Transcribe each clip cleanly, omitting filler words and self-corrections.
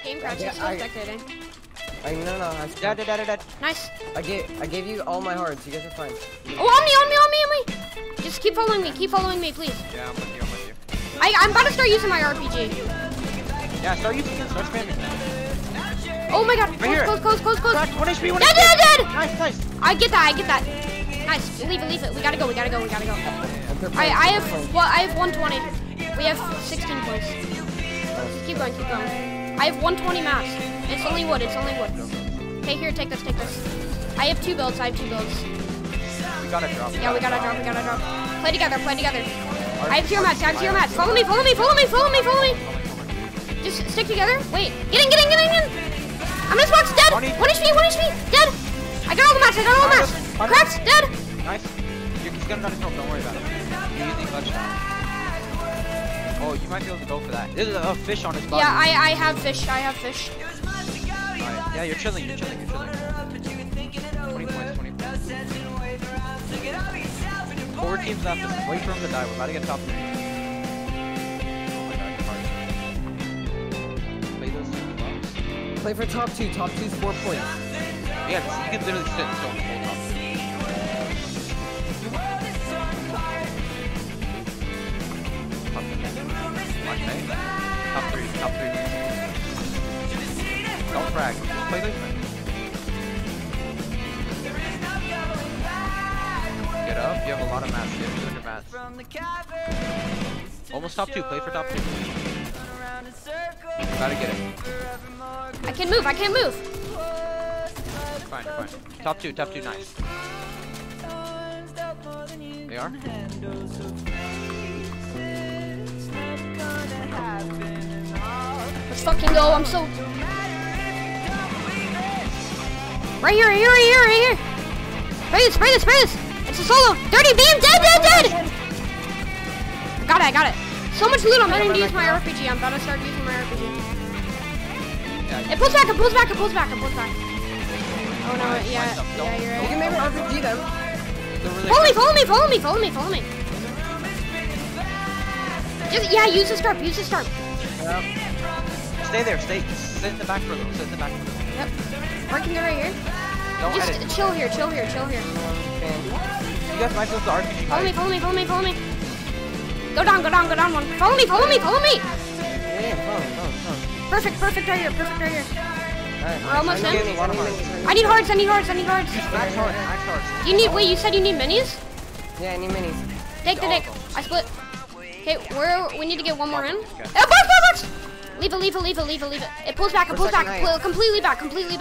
Game crash. He's still spectating. No. Dead. Nice. I gave you all my hearts. You guys are fine. Oh, on me. Just keep following me, please. Yeah, I'm with you. I'm about to start using my RPG. Yeah, start using it. Start spamming. Oh my god. Right Close. Crack, 1 HP, 1 Dead. Nice. I get that. Nice. Leave it. We gotta go. I have 120. We have 16 points. Keep going. I have 120 mass. It's only wood. Okay, here, take this. I have 2 builds. We gotta drop. Yeah, we gotta drop. Play together. I have 0 mats. Follow me. Just stick together. Wait. Get in. I'm in this box. Dead. 1 HP. Dead. I got all the mats. Cracked. Dead. Nice. He's gonna run his rope. Don't worry about it. You're using clutch now. Oh, you might be able to go for that. There's a fish on his body. Yeah, I have fish. Alright. Yeah, you're chilling. 20 points. 4 teams left. Just wait for him to die. We're about to get top 3. Oh my god, hard. Play those 2 blocks. Play for top 2. Top 2's 4 points. Yeah, you can literally sit and still hold top 2. Okay. Top 3. Don't frag. Just play this way. Get up. You have a lot of mats. You have 200 mats. Almost top 2. Play for top 2. Gotta get it. I can't move. Fine. Top 2. Nice. They are? Let's fucking go. I'm so... Right here. Spray this. It's a solo. Dirty beam. Dead. I got it. So much loot. I'm going to use my RPG. I'm about to start using my RPG. It pulls back. Oh no, yeah, you're right. You can maybe RPG them. Follow me. Just, use the start. Yep. Stay there. Sit in the back for a little. Yep. Working right here. Don't Just edit. chill here. Okay. You guys might be able to RPG. Follow me. Go down one. Follow me. Yeah, phone. Perfect right here. Alright. We're almost in. I need hearts. Max hearts. You said you need minis? Yeah, I need minis. Take. I split. Okay, we need to get one more in. Okay. Box! Leave it. It pulls back. Completely back. Come through.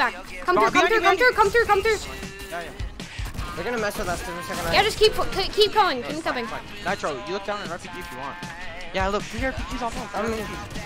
Yeah. They're gonna mess with us for a second. Yeah, just keep going. Keep coming. Fine. Nitro, you look down and RPG if you want. Yeah, look, 3 RPGs off home.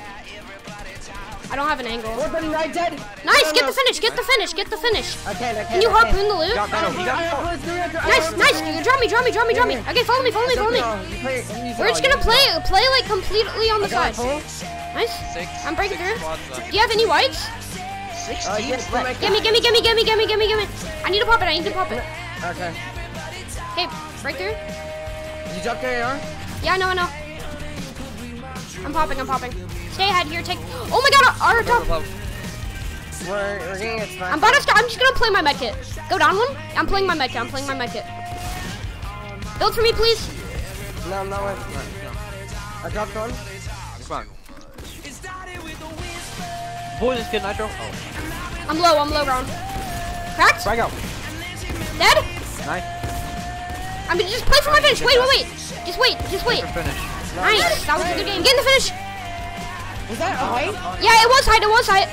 I don't have an angle. Right, dead. Nice, get the finish. Okay. Can you harpoon the loot? Got metal, he got Nice. Draw me. Okay, follow me. We're just gonna play like completely on the side. Nice. 6. I'm breaking through. Squads left. Do you have any whites? 6 teams yes, left. Gimme. I need to pop it. Okay. Okay, break through. Did you drop your AR? Yeah, I know. I'm popping. Stay ahead here. Oh my god, our top. We're getting it smacked. I'm just gonna play my medkit. Go down one. I'm playing my medkit. Build for me, please. No, I'm not with no. I dropped one. It's fine. Boy, this kid Nitro. Oh. I'm low, Ron. Cracked? Frag out. Dead? Nice. I'm gonna just play for my finish. Wait. Just wait. Finish. Nice. That was a good game. Get in the finish. Was that a height? Yeah, it was height.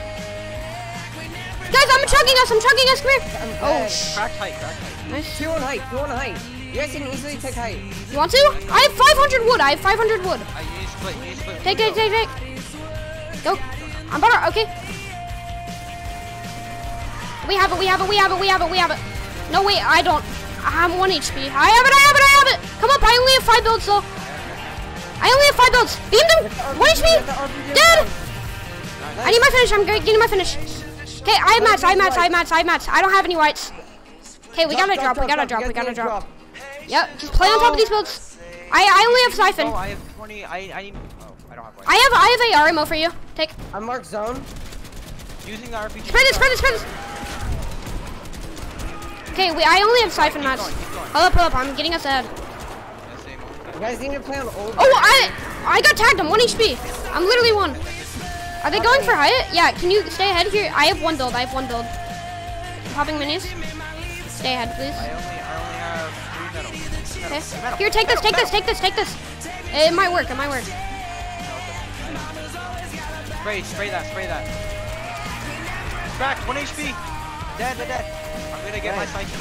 Guys, I'm chugging us. Come here. Oh, Cracked height. Nice. 2 on height. You guys can easily take height. You want to? I have 500 wood. You need to split. Take. Go. I'm better. Okay. We have it. No, wait, I don't. I'm 1 HP. I have it. Come up. I only have 5 builds, though. Beam them. 1 HP. Dead. I need my finish. I'm getting my finish. Okay, I have mats. I don't have any whites. Okay, we gotta drop. Yep, just play on top of these builds. I only have siphon. Oh, I have 20. I need. Oh, I don't have white. I have AR ammo for you. Take. I marked zone. Using the RPG. Spread this, spread this, spread this. Okay, I only have siphon mats. Hold up, I'm getting us ahead. You guys need to play on old. Oh, I got tagged. I'm 1 HP. I'm literally 1. Are they going for Hyatt? Yeah, can you stay ahead here? I have one build. Popping minis. Stay ahead, please. I only have 3 metal. Okay. Here, take this. It might work. Spray that. Back, 1 HP. Dead. I'm gonna get my siphon.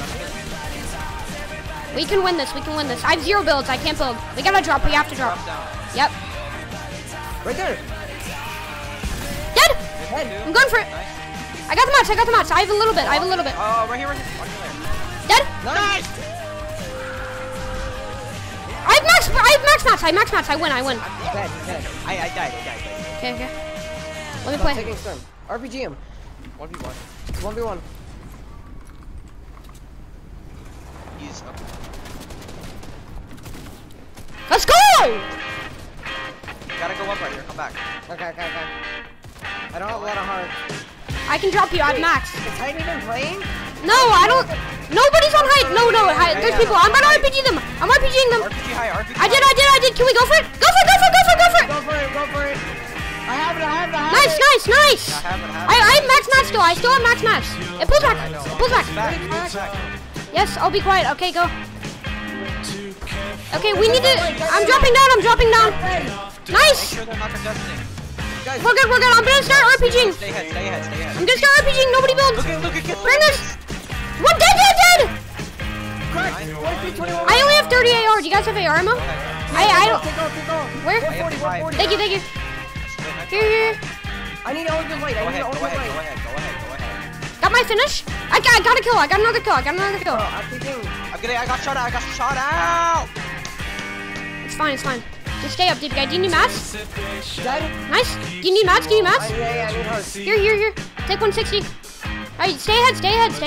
We can win this. I have 0 builds. I can't build. We gotta drop. We have to drop. Down. Yep. Right there. Dead. Head. I'm going for it. Nice. I got the mats. I have a little bit. Oh, right here. Dead. Nice. I have max mats. I win. Dead. I died. Okay. Let me Stop play. taking storm. RPG him. 1v1. 1v1. He's up. Let's go! Gotta go up right here. Come back. Okay. I don't have a lot of heart. I can drop you. I have max. Is Hyde even playing? No, I don't. Nobody's on height. No. There's people. I'm about to RPG them. I'm RPGing them. RPG high. I did. Can we go for it? Go for it. Go for it. I have it. Nice. I have it. I have max mats still. I still have max mats. It pulls back. Back. Yes, I'll be quiet. Okay, go. Okay, we need to. I'm dropping down. Nice. Make sure they're not contesting. Guys, We're good. I'm gonna start RPGing. Stay ahead. I'm gonna start RPGing. Nobody build. Look at Bring this. One dead. crack. Nice. 1v21. I only have 30 AR. Do you guys have AR ammo? I don't. Take off. Where? 140. Thank you. Here. I need all your light. Go I need ahead. all your light. Got my finish. I got a kill. I got another kill. I'm thinking. I got shot out. It's fine. Just stay up, dude. Do you need mats? Dead? Nice. Do you need mats? Yeah, I need heart. Here. Take 160. Alright, stay ahead.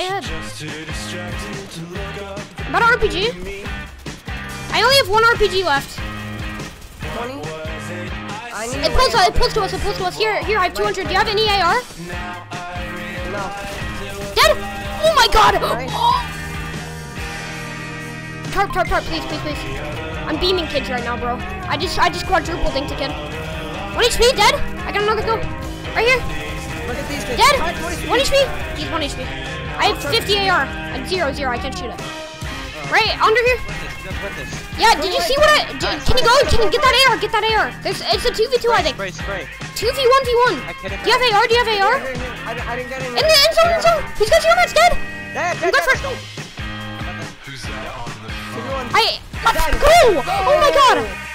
About RPG. I only have 1 RPG left. 20. It pulls to us. Here, I have 200. Do you have any AR? No. Dead! Oh my god! Nice. Oh. Tarp, please. I'm beaming kids right now, bro. I just quadrupled into kid. 1 HP, dead. I got another kill. Right here. Look at these kids. Dead. 1 1 HP. He's 1 HP. I have 50 AR. I'm 0. I can't shoot it. Right under here. Yeah. Did you see what I? Can you go? Can you get that AR? It's a 2v2, I think. Spray. 2v1v1. Do you have AR? I didn't get In the end zone. He's got 0 mats. Dead. I'm good for it. Let's go. Let's go. Oh my god.